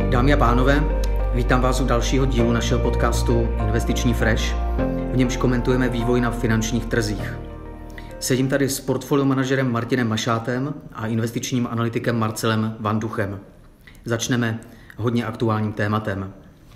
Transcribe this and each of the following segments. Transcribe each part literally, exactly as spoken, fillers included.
Dámy a pánové, vítám vás u dalšího dílu našeho podcastu Investiční Fresh, v němž komentujeme vývoj na finančních trzích. Sedím tady s portfolio manažerem Martinem Mašátem a investičním analytikem Marcelem Vanduchem. Začneme hodně aktuálním tématem.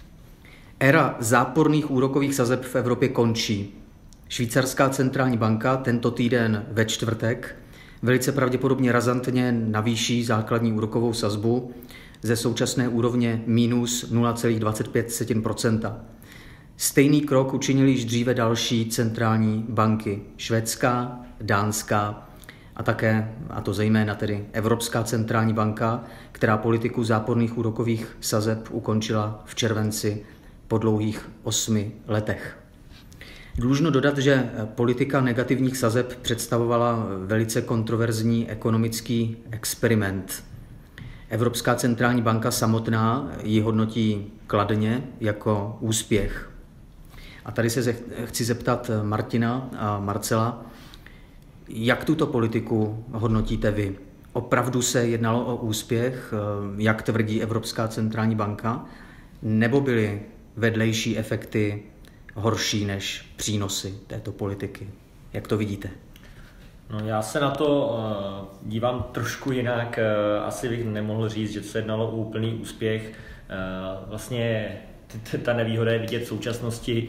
Éra záporných úrokových sazeb v Evropě končí. Švýcarská centrální banka tento týden ve čtvrtek velice pravděpodobně razantně navýší základní úrokovou sazbu ze současné úrovně minus nula celá dvacet pět procenta. Stejný krok učinili již dříve další centrální banky, švédská, dánská a také, a to zejména tedy Evropská centrální banka, která politiku záporných úrokových sazeb ukončila v červenci po dlouhých osmi letech. Dlužno dodat, že politika negativních sazeb představovala velice kontroverzní ekonomický experiment. Evropská centrální banka samotná ji hodnotí kladně jako úspěch. A tady se chci zeptat Martina a Marcela, jak tuto politiku hodnotíte vy? Opravdu se jednalo o úspěch, jak tvrdí Evropská centrální banka, nebo byly vedlejší efekty horší než přínosy této politiky? Jak to vidíte? No, já se na to uh, dívám trošku jinak. Uh, asi bych nemohl říct, že se jednalo o úplný úspěch. Uh, vlastně t- ta nevýhoda je vidět v současnosti,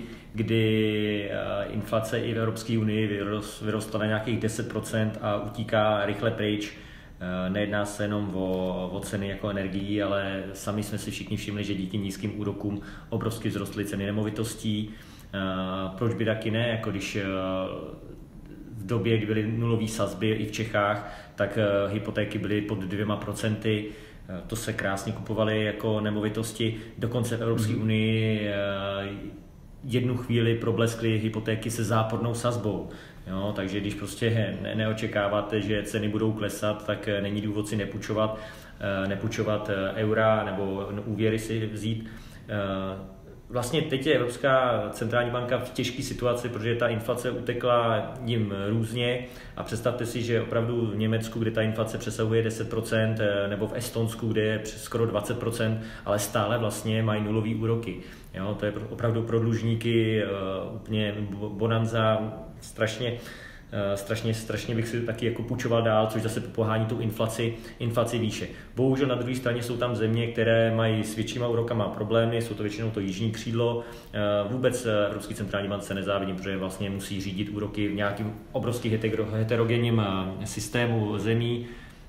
kdy uh, inflace i v Evropské unii vyrost, vyrostla na nějakých deset procent a utíká rychle pryč. Uh, nejedná se jenom o, o ceny jako energií, ale sami jsme si všichni všimli, že díky nízkým úrokům obrovsky vzrostly ceny nemovitostí. Uh, proč by taky ne, jako když uh, v době, kdy byly nulové sazby i v Čechách, tak uh, hypotéky byly pod dvěma procenty. Uh, to se krásně kupovaly jako nemovitosti. Dokonce v Evropské mm. unii uh, jednu chvíli probleskly hypotéky se zápornou sazbou. Jo, takže když prostě ne- neočekáváte, že ceny budou klesat, tak uh, není důvod si nepůjčovat, uh, nepůjčovat uh, eura nebo úvěry si vzít. Uh, Vlastně teď je Evropská centrální banka v těžké situaci, protože ta inflace utekla jim různě a představte si, že opravdu v Německu, kde ta inflace přesahuje deset procent, nebo v Estonsku, kde je skoro dvacet procent, ale stále vlastně mají nulový úroky. Jo, to je opravdu pro dlužníky uh, úplně bonanza, strašně Strašně, strašně bych si taky jako půjčoval dál, což zase pohání tu inflaci, inflaci výše. Bohužel na druhé straně jsou tam země, které mají s většíma úrokama problémy, jsou to většinou to jižní křídlo. Vůbec Evropský centrální bance nezávidím, protože vlastně musí řídit úroky v nějakém obrovským heterogenním systému zemí.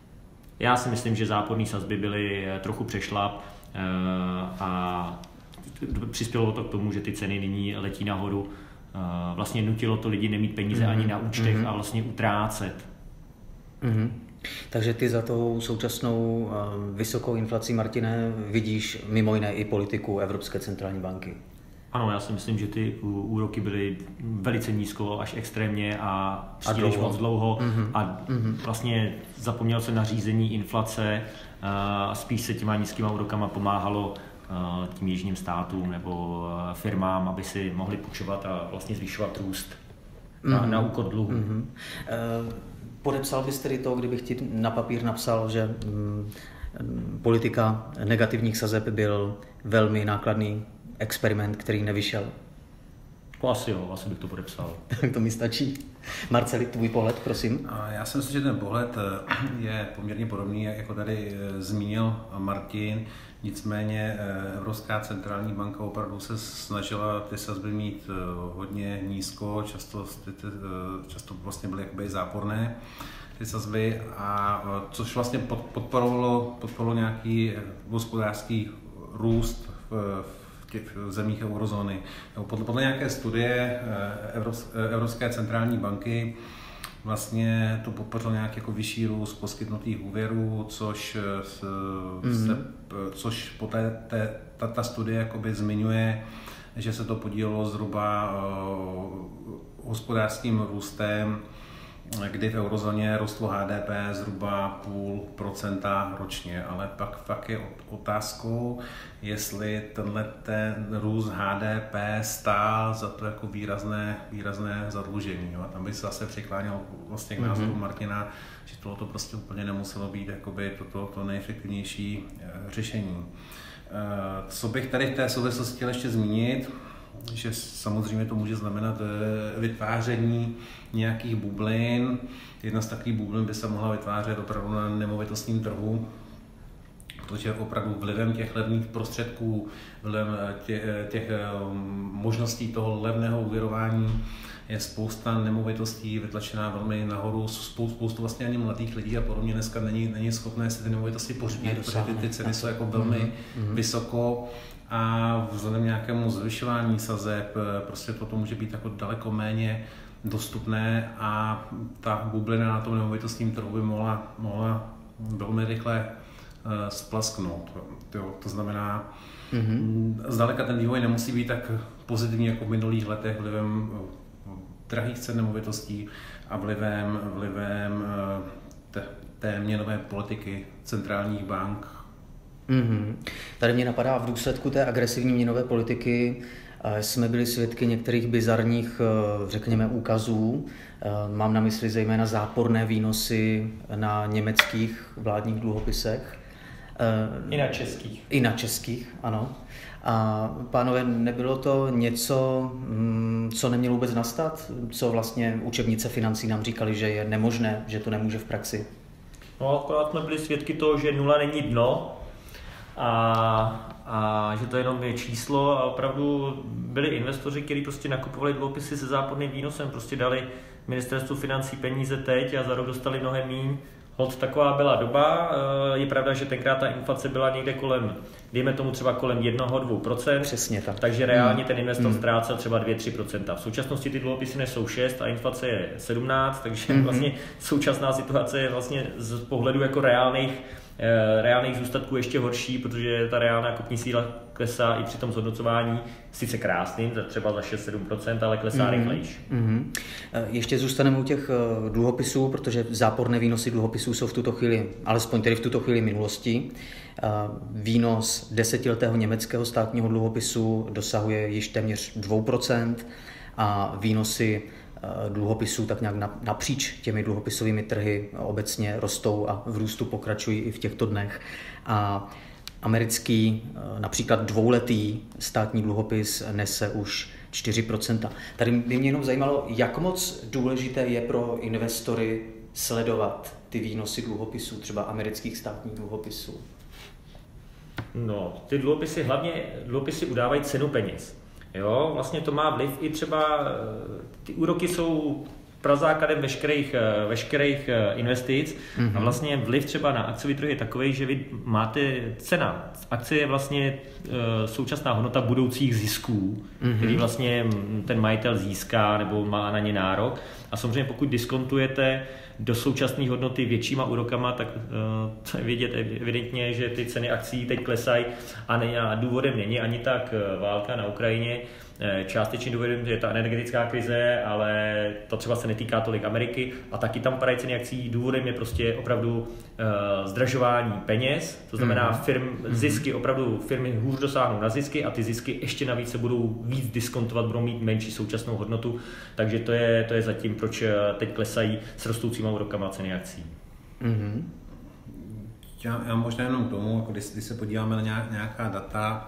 Já si myslím, že záporné sazby byly trochu přešlap a přispělo to k tomu, že ty ceny nyní letí nahoru. Vlastně nutilo to lidi nemít peníze mm-hmm. ani na účtech mm-hmm. a vlastně utrácet. Mm-hmm. Takže ty za tou současnou uh, vysokou inflací, Martine, vidíš mimo jiné i politiku Evropské centrální banky. Ano, já si myslím, že ty úroky byly velice nízko, až extrémně a příliš moc dlouho mm-hmm. a vlastně zapomněl se na řízení inflace a spíš se těma nízkýma úrokama pomáhalo tím jižním státům nebo firmám, aby si mohli půjčovat a vlastně zvyšovat růst na, mm-hmm. na úkor dluhu. Mm-hmm. E, podepsal bys tedy to, kdybych ti na papír napsal, že mm, politika negativních sazeb byl velmi nákladný experiment, který nevyšel? No, asi jo, asi bych to podepsal. Tak to mi stačí. Marceli, tvůj pohled, prosím. Já si myslím, že ten pohled je poměrně podobný, jako tady zmínil Martin. Nicméně Evropská centrální banka opravdu se snažila ty sazby mít hodně nízko, často, často vlastně byly jakoby záporné ty sazby, a což vlastně podporovalo, podporovalo nějaký hospodářský růst v, v těch zemích eurozóny. Podle, podle nějaké studie Evropské centrální banky vlastně to podpořilo nějaký jako vyšší růst poskytnutých úvěrů, což, se, mm-hmm. což poté te, ta, ta studie jakoby zmiňuje, že se to podílelo zhruba uh, hospodářským růstem, kdy v eurozóně rostlo H D P zhruba půl procenta ročně, ale pak fakt je otázkou, jestli tenhle ten růst H D P stál za to jako výrazné, výrazné zadlužení. Jo? A tam by se zase přikláněl vlastně k názoru mm-hmm. Martina, že tohle to prostě úplně nemuselo být jakoby toto to nejefektivnější řešení. Co bych tady v té souvislosti chtěl ještě zmínit, že samozřejmě to může znamenat vytváření nějakých bublin. Jedna z takových bublin by se mohla vytvářet opravdu na nemovitostním trhu, protože opravdu vlivem těch levných prostředků, vlivem těch, těch možností toho levného úvěrování je spousta nemovitostí vytlačená velmi nahoru, spoustu, spoustu vlastně ani mladých lidí a podobně dneska není, není schopné si ty nemovitosti pořídit, protože ty, ty ceny jsou jako velmi mm-hmm. vysoko a vzhledem nějakému zvyšování sazeb prostě toto může být jako daleko méně dostupné a ta bublina na tom nemovitostním trhu by mohla, mohla velmi rychle uh, splasknout. Jo, to znamená, mm-hmm. zdaleka ten vývoj nemusí být tak pozitivní jako v minulých letech vlivem drahých cen nemovitostí a vlivem, vlivem té, té měnové politiky centrálních bank. Mm-hmm. Tady mě napadá, v důsledku té agresivní měnové politiky jsme byli svědky některých bizarních, řekněme, úkazů. Mám na mysli zejména záporné výnosy na německých vládních dluhopisech. I na českých. I na českých, ano. A pánové, nebylo to něco, co nemělo vůbec nastat? Co vlastně učebnice financí nám říkali, že je nemožné, že to nemůže v praxi? No, akorát jsme byli svědky toho, že nula není dno a, a že to jenom je číslo a opravdu byli investoři, kteří prostě nakupovali dluhopisy se záporným výnosem, prostě dali ministerstvu financí peníze teď a za rok dostali mnohem míň. Hod taková byla doba, je pravda, že tenkrát ta inflace byla někde kolem, dejme tomu třeba kolem jedna až dvě procenta. Přesně tak. Takže reálně ten investor mm. ztrácel třeba dvě až tři procenta. V současnosti ty dluhopisy nesou šest a inflace je sedmnáct, takže mm. vlastně současná situace je vlastně z pohledu jako reálných, reálných zůstatků ještě horší, protože ta reálná kupní síla klesá i při tom zhodnocování sice krásným, třeba za šest až sedm procent, ale klesá mm-hmm. rychlejš. Mm-hmm. Ještě zůstaneme u těch dluhopisů, protože záporné výnosy dluhopisů jsou v tuto chvíli, alespoň tedy v tuto chvíli minulosti. Výnos desetiletého německého státního dluhopisu dosahuje již téměř dvě procenta a výnosy dluhopisů tak nějak napříč těmi dluhopisovými trhy obecně rostou a v růstu pokračují i v těchto dnech. A americký například dvouletý státní dluhopis nese už čtyři procenta. Tady by mě jenom zajímalo, jak moc důležité je pro investory sledovat ty výnosy dluhopisů, třeba amerických státních dluhopisů. No, ty dluhopisy, hlavně dluhopisy udávají cenu peněz. Jo, vlastně to má vliv i třeba, ty úroky jsou prazákladem veškerých, veškerých investic mm-hmm. a vlastně vliv třeba na akciový trh je takový, že vy máte cena. Akcie je vlastně současná hodnota budoucích zisků, mm-hmm. který vlastně ten majitel získá nebo má na ně nárok. A samozřejmě pokud diskontujete do současné hodnoty většíma úrokama, tak to je vidět evidentně, že ty ceny akcií teď klesají a, ne, a důvodem není ani tak válka na Ukrajině. Částečně důvodem je ta energetická krize, ale to třeba se netýká tolik Ameriky a taky tam padají ceny akcií. Důvodem je prostě opravdu uh, zdražování peněz, to znamená firm, zisky, opravdu firmy hůř dosáhnou na zisky a ty zisky ještě navíc se budou víc diskontovat, budou mít menší současnou hodnotu, takže to je, to je zatím, proč teď klesají s rostoucíma úrokama ceny akcií. Mm-hmm. Já, já možná jenom k tomu, jako když, když se podíváme na nějak, nějaká data,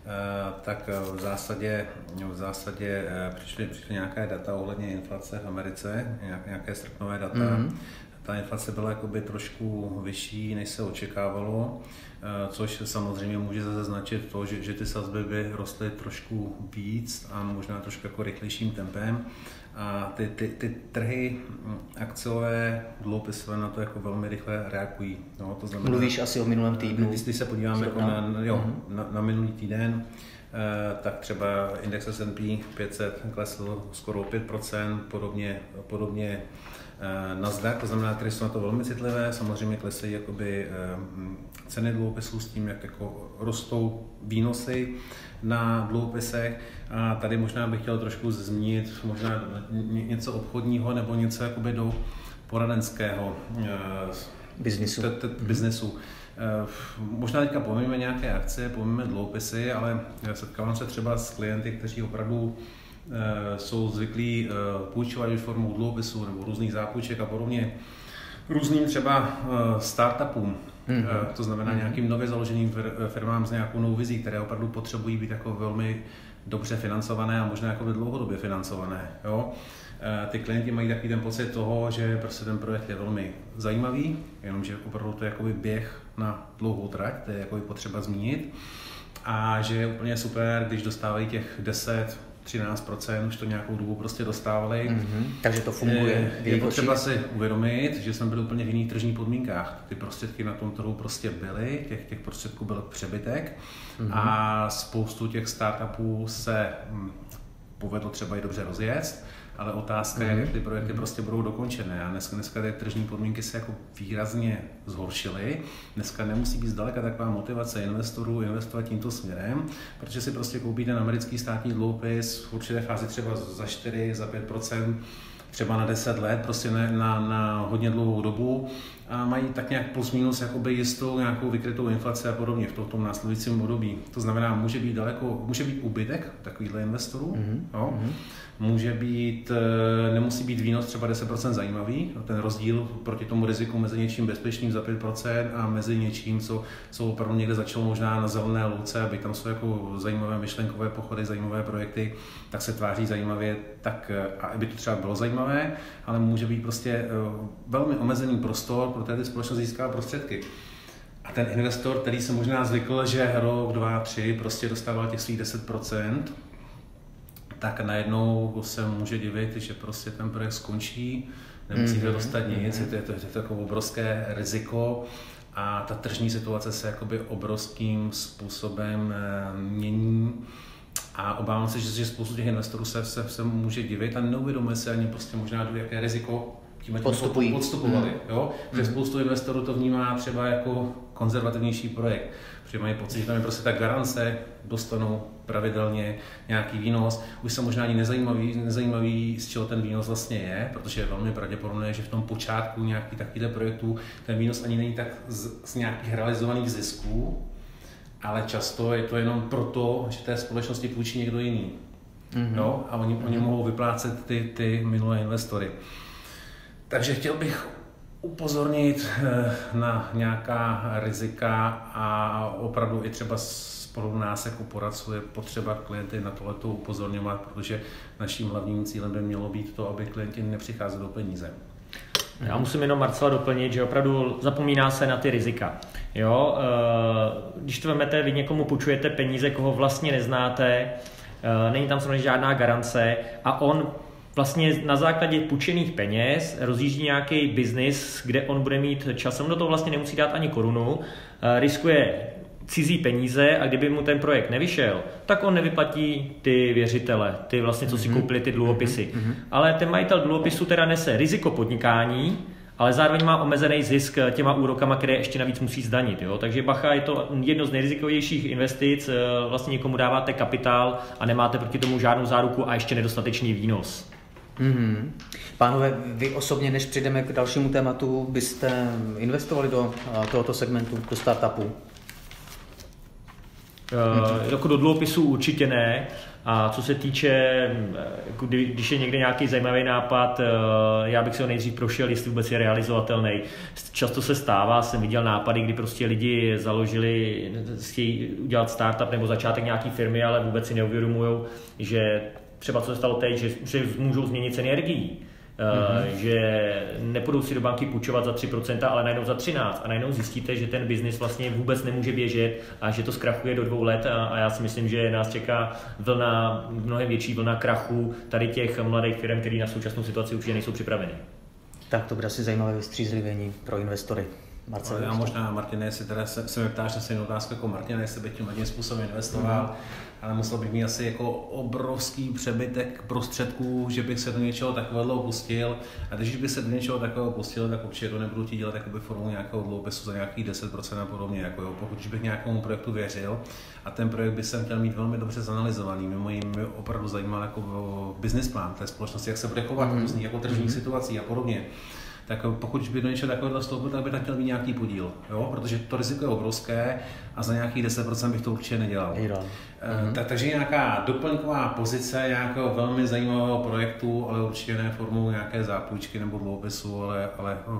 tak v zásadě, v zásadě přišly, přišly nějaké data ohledně inflace v Americe, nějaké srpnové data. Mm-hmm. Ta inflace byla jakoby trošku vyšší, než se očekávalo, což samozřejmě může zase značit to, že, že ty sazby by rostly trošku víc a možná trošku jako rychlejším tempem. A ty, ty, ty trhy akciové, dluhopisové na to jako velmi rychle reagují. No, to znamená, mluvíš asi o minulém týdnu. Když, když se podíváme jako na, jo, uh-huh. na, na minulý týden, eh, tak třeba index S and P pět set klesl skoro o pět procent, podobně, podobně eh, Nasdaq, to znamená, které jsou na to velmi citlivé. Samozřejmě klesají jakoby, eh, ceny dluhopisů s tím, jak jako rostou výnosy na dluhopisech. A tady možná bych chtěl trošku zmínit možná něco obchodního nebo něco jakoby do poradenského biznisu. T- t- biznisu. Možná teďka pomíme nějaké akcie, pomíme dluhopisy, ale setkávám se třeba s klienty, kteří opravdu jsou zvyklí půjčovat formou dluhopisů nebo různých zápůjček a podobně různým třeba startupům. Mm-hmm. To znamená mm-hmm. nějakým nově založeným firmám s nějakou novou vizí, které opravdu potřebují být jako velmi dobře financované a možná jako dlouhodobě financované. Jo? Ty klienti mají takový ten pocit toho, že prostě ten projekt je velmi zajímavý, jenomže opravdu to je jakoby běh na dlouhou trať, to je jakoby potřeba zmínit. A že je úplně super, když dostávají těch deset třináct procent, už to nějakou dobu prostě dostávali. Mm-hmm. Takže to funguje. Je, je potřeba si uvědomit, že jsme byli úplně v jiných tržních podmínkách. Ty prostředky na tom trhu prostě byly, těch, těch prostředků byl přebytek mm-hmm. a spoustu těch startupů se hm, povedlo třeba i dobře rozjet, ale otázka mm-hmm. je, jak ty projekty prostě budou dokončené. A dneska, dneska ty tržní podmínky se jako výrazně zhoršily. Dneska nemusí být zdaleka taková motivace investorů investovat tímto směrem, protože si prostě koupí ten americký státní dluhopis v určité fázi třeba za čtyři, za pět procent, třeba na deset let, prostě na, na, na hodně dlouhou dobu a mají tak nějak plus minus jakoby jistou nějakou vykrytou inflaci a podobně v tom, tom následujícím období. To znamená, může být daleko, může být úbytek takovýchhle investorů, mm-hmm. jo? Může být, nemusí být výnos třeba deset procent zajímavý, ten rozdíl proti tomu riziku mezi něčím bezpečným za pět procent a mezi něčím, co, co opravdu někde začalo možná na zelené louce, aby tam jsou jako zajímavé myšlenkové pochody, zajímavé projekty, tak se tváří zajímavě, tak aby to třeba bylo zajímavé, ale může být prostě velmi omezený prostor, pro ty společnost získá prostředky. A ten investor, který se možná zvykl, že rok, dva, tři prostě dostával těch svých deset procent, tak najednou se může divit, že prostě ten projekt skončí, nemusíte mm-hmm. dostat nic, mm-hmm. je to, je to takové obrovské riziko a ta tržní situace se jakoby obrovským způsobem mění a obávám se, že, že spoustu těch investorů se, se, se může divit a neuvědomuje se ani prostě možná, jaké riziko tím podstupují. podstupovali. Mm. Jo? Protože mm. spoustu investorů to vnímá třeba jako konzervativnější projekt, protože mají pocit, že tam je prostě ta garance, dostanou pravidelně nějaký výnos. Už se možná ani nezajímavý, nezajímavý, z čeho ten výnos vlastně je, protože je velmi pravděpodobné, že v tom počátku nějaký takovýhle projektů ten výnos ani není tak z, z nějakých realizovaných zisků, ale často je to jenom proto, že té společnosti půjčí někdo jiný. Mm-hmm. No, a oni, mm-hmm. oni mohou vyplácet ty, ty minulé investory. Takže chtěl bych upozornit na nějaká rizika a opravdu i třeba spolu nás jako poradců je potřeba klienty na tohleto upozorňovat, protože naším hlavním cílem by mělo být to, aby klienti nepřicházeli do peníze. Já musím jenom Marcela doplnit, že opravdu zapomíná se na ty rizika. Jo? Když to vezmete, vy někomu půjčujete peníze, koho vlastně neznáte, není tam samozřejmě žádná garance a on vlastně na základě půjčených peněz rozjíždí nějaký biznis, kde on bude mít časem, do toho vlastně nemusí dát ani korunu, riskuje cizí peníze a kdyby mu ten projekt nevyšel, tak on nevyplatí ty věřitele, ty vlastně, co si koupili ty dluhopisy. Mm-hmm. Ale ten majitel dluhopisu teda nese riziko podnikání, ale zároveň má omezený zisk těma úrokama, které ještě navíc musí zdanit. Jo? Takže bacha, je to jedno z nejrizikovějších investic, vlastně někomu dáváte kapitál a nemáte proti tomu žádnou záruku a ještě nedostatečný výnos. Mm-hmm. Pánové, vy osobně, než přijdeme k dalšímu tématu, byste investovali do tohoto segmentu, do startupu? Uh, jako do dluhopisů určitě ne. A co se týče, když je někde nějaký zajímavý nápad, já bych si ho nejdřív prošel, jestli vůbec je realizovatelný. Často se stává, jsem viděl nápady, kdy prostě lidi založili, chtějí udělat startup nebo začátek nějaký firmy, ale vůbec si neuvědomují, že třeba co se stalo teď, že, že můžou změnit ceny energií. Mm-hmm. Že nepůjdou si do banky půjčovat za tři procenta, ale najednou za třináct procent a najednou zjistíte, že ten biznis vlastně vůbec nemůže běžet a že to zkrachuje do dvou let a, a já si myslím, že nás čeká vlna, mnohem větší vlna krachu tady těch mladých firm, které na současnou situaci určitě nejsou připraveny. Tak to bude asi zajímavé vystřízlivění pro investory. Marcel, já možná, Martine, jestli teda se, se mi ptáš na stejnou otázku jako Martina, jestli bych tím jedním způsobem investoval, mm. ale musel bych mít asi jako obrovský přebytek prostředků, že bych se do něčeho takového pustil. A když bych se do něčeho takového pustil, tak určitě to nebudu ti dělat jakoby formou nějakého dluhopisu za nějakých deset procent a podobně. Jako jo. Pokud bych nějakému projektu věřil a ten projekt by jsem chtěl mít velmi dobře zanalizovaný, mimo jiné mě opravdu zajímal jako business plán té společnosti, jak se bude chovat v různých jako tržních mm. situací a podobně. Tak pokud by do něčeho takového vstoupil, tak by tam chtěl mít nějaký podíl, jo? Protože to riziko je obrovské a za nějakých deset procent bych to určitě nedělal. Mm-hmm. Tak, takže nějaká doplňková pozice nějakého velmi zajímavého projektu, ale určitě ne formou nějaké zápůjčky nebo dluhopisu, ale, ale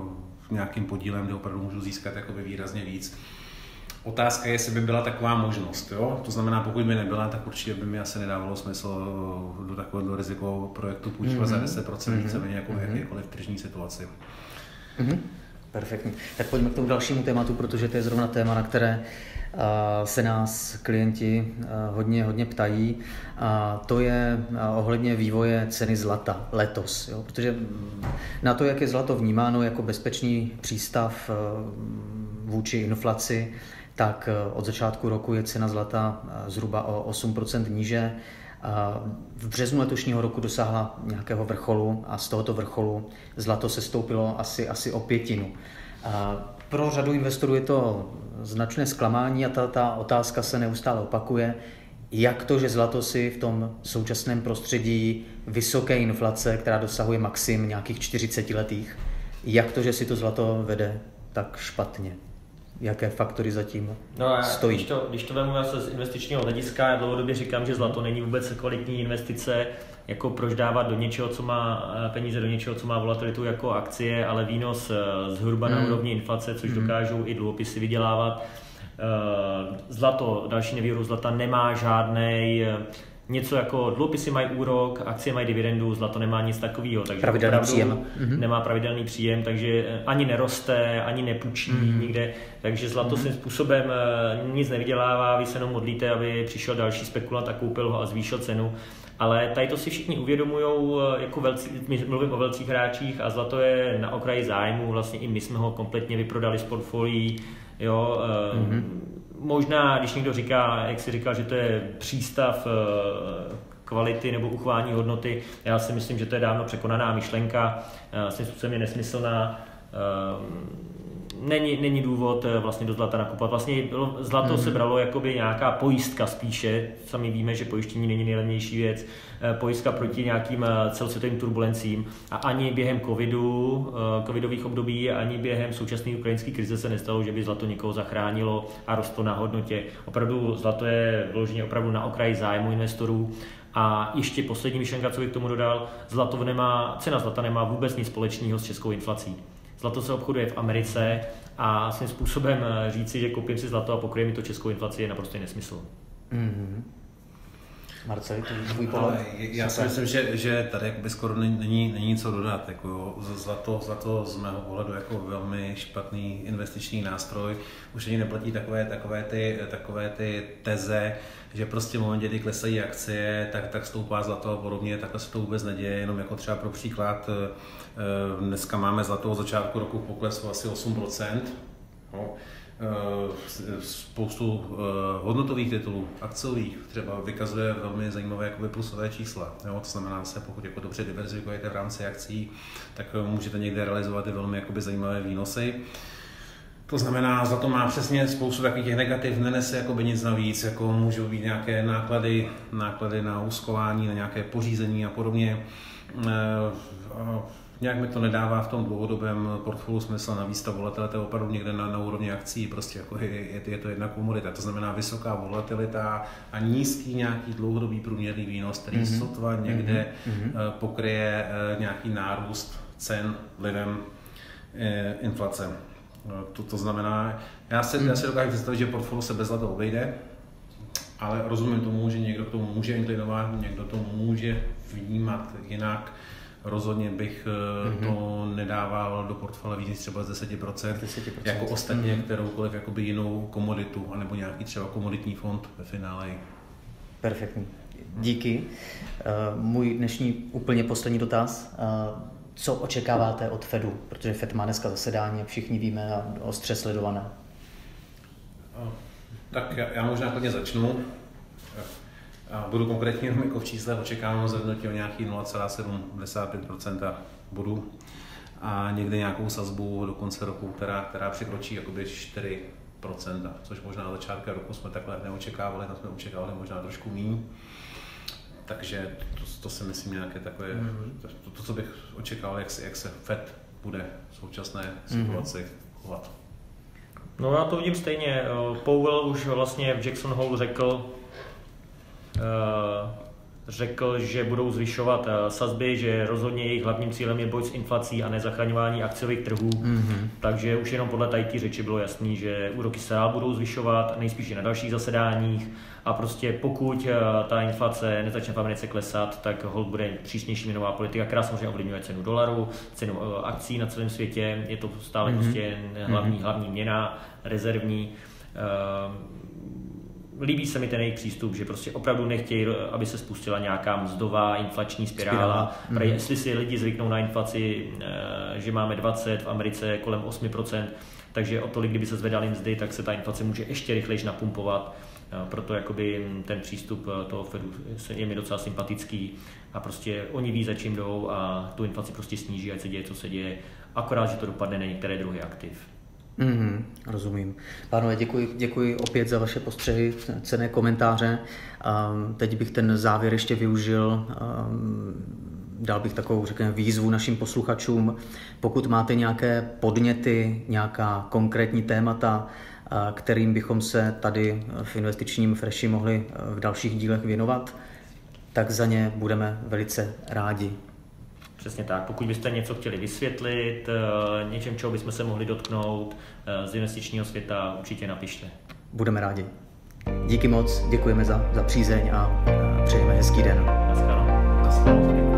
nějakým podílem, kde opravdu můžu získat jakoby výrazně víc. Otázka je, jestli by byla taková možnost. Jo? To znamená, pokud by nebyla, tak určitě by mi asi nedávalo smysl do takového rizikového projektu půjčovat mm-hmm. za deset procent víceméně jako v jakékoliv tržní situaci. Mm-hmm. Perfektní. Tak pojďme k tomu dalšímu tématu, protože to je zrovna téma, na které uh, se nás klienti uh, hodně, hodně ptají. A to je uh, ohledně vývoje ceny zlata letos. Jo? Protože na to, jak je zlato vnímáno jako bezpečný přístav uh, vůči inflaci, tak uh, od začátku roku je cena zlata uh, zhruba o osm procent níže. V březnu letošního roku dosáhla nějakého vrcholu a z tohoto vrcholu zlato se stoupilo asi, asi o pětinu. Pro řadu investorů je to značné zklamání a ta, ta otázka se neustále opakuje. Jak to, že zlato si v tom současném prostředí vysoké inflace, která dosahuje maxim nějakých čtyřicetiletých, jak to, že si to zlato vede tak špatně? Jaké faktory zatím no já, stojí? Když to, když to vemu z investičního hlediska, já dlouhodobě říkám, že zlato není vůbec kvalitní investice, jako proč dávat do něčeho, co má peníze do něčeho, co má volatilitu jako akcie, ale výnos zhruba mm. na úrovni inflace, což mm. dokážou i dluhopisy vydělávat. Zlato, další nevýhodu zlata nemá žádnej něco jako dluhopisy mají úrok, akcie mají dividendu, zlato nemá nic takového, takže pravidelný příjem. Nemá pravidelný příjem, takže ani neroste, ani nepůjčí mm. nikde, takže zlato mm. svým způsobem nic nevydělává, vy se jenom modlíte, aby přišel další spekulant a koupil ho a zvýšil cenu. Ale tady to si všichni uvědomujou, jako velcí, my mluvím o velcích hráčích a zlato je na okraji zájmu, vlastně i my jsme ho kompletně vyprodali z portfolií, jo, mm-hmm. Možná, když někdo říká, jak si říkal, že to je přístav kvality nebo uchování hodnoty, já si myslím, že to je dávno překonaná myšlenka, svým způsobem je nesmyslná. Není, není důvod vlastně do zlata nakupovat. Vlastně zlato mm. se bralo jakoby nějaká pojistka spíše. Sami víme, že pojištění není nejlevnější věc. Pojistka proti nějakým celosvětovým turbulencím. A ani během covidu, covidových období, ani během současné ukrajinské krize se nestalo, že by zlato někoho zachránilo a rostlo na hodnotě. Opravdu zlato je vloženě opravdu na okraji zájmu investorů. A ještě poslední myšlenka, co bych k tomu dodal, zlato nemá, cena zlata nemá vůbec nic společného s českou inflací. Zlato se obchoduje v Americe a svým způsobem říci, že koupím si zlato a pokryje mi to českou inflaci, je naprosto nesmysl. Mm-hmm. Marceli, to je tvůj pohled? Já si myslím, že, že tady jakoby skoro není, není co dodat. Jako zlato, zlato z mého pohledu jako velmi špatný investiční nástroj. Už ani neplatí takové, takové, ty, takové ty teze, že prostě v momentě, kdy klesají akcie, tak, tak stoupá zlato a podobně, takhle se to vůbec neděje, jenom jako třeba pro příklad, dneska máme zlato od začátku roku poklesu asi osm procent. No. Spoustu hodnotových titulů, akciových, třeba vykazuje velmi zajímavé jakoby plusové čísla. Jo? To znamená, že pokud jako dobře diverzifikujete v rámci akcí, tak můžete někde realizovat i velmi jakoby zajímavé výnosy. To znamená, za to má přesně spoustu takových těch negativ, nenese jakoby nic navíc, jako můžou být nějaké náklady, náklady na úschování, na nějaké pořízení a podobně. Nějak mi to nedává v tom dlouhodobém portfoliu smysl, navíc ta volatilita je opravdu někde na, na úrovni akcí, prostě jako je, je, je to jedna komodita, to znamená vysoká volatilita a nízký nějaký dlouhodobý průměrný výnos, který mm-hmm. sotva někde mm-hmm. pokryje nějaký nárůst cen lidem inflace. To, to znamená, já si, mm. já si dokážu představit, že portfolio se bez zlata obejde, ale rozumím tomu, že někdo k tomu může inklinovat, někdo to může vnímat jinak. Rozhodně bych mm-hmm. to nedával do portfolia víc třeba z deset procent, jako ostatně mm-hmm. kteroukoliv jakoby jinou komoditu, anebo nějaký třeba komoditní fond ve finále. Perfektní. Díky. Uh, můj dnešní úplně poslední dotaz. Uh, co očekáváte od Fedu? Protože Fed má dneska zasedání, jak všichni víme, a ostře sledované. Uh, tak já, já možná klidně začnu. A budu konkrétně jenom jako v číslech, očekávám zvednutí o nějaký nula celá sedmdesát pět procent bodu a někde nějakou sazbu do konce roku, která, která překročí jakoby čtyři procenta, což možná na začátku roku jsme takhle neočekávali, tam jsme očekávali možná trošku méně. Takže to, to si myslím nějaké takové, mm-hmm. to, to, co bych očekával, jak se, jak se Fed bude v současné situaci mm-hmm. chovat. No já to vidím stejně. Powell už vlastně v Jackson Hole řekl, řekl, že budou zvyšovat sazby, že rozhodně jejich hlavním cílem je boj s inflací a nezachraňování akciových trhů. Mm-hmm. Takže už jenom podle tady té řeči bylo jasný, že úroky se dál budou zvyšovat, nejspíš i na dalších zasedáních. A prostě pokud ta inflace nezačne v Americe klesat, tak holt bude přísnější měnová politika, která samozřejmě ovlivňuje cenu dolaru, cenu akcí na celém světě. Je to stále mm-hmm. prostě hlavní, hlavní měna, rezervní. Líbí se mi ten jejich přístup, že prostě opravdu nechtějí, aby se spustila nějaká mzdová inflační spirála. Mm. Jestli si lidi zvyknou na inflaci, že máme dvacet, v Americe kolem osm procent, takže o tolik, kdyby se zvedaly mzdy, tak se ta inflace může ještě rychlejš napumpovat. Proto jakoby ten přístup toho Fedu je mi docela sympatický a prostě oni ví, za čím jdou a tu inflaci prostě sníží, ať se děje, co se děje. Akorát, že to dopadne na některé druhy aktiv. Mm, rozumím. Pánové, děkuji, děkuji opět za vaše postřehy, cenné komentáře. Um, teď bych ten závěr ještě využil. Um, dal bych takovou, řekněme, výzvu našim posluchačům. Pokud máte nějaké podněty, nějaká konkrétní témata, kterým bychom se tady v investičním Freshi mohli v dalších dílech věnovat, tak za ně budeme velice rádi. Přesně tak. Pokud byste něco chtěli vysvětlit, něčem, čeho bychom se mohli dotknout z investičního světa, určitě napište. Budeme rádi. Díky moc, děkujeme za, za přízeň a přejeme hezký den. Naschledanou.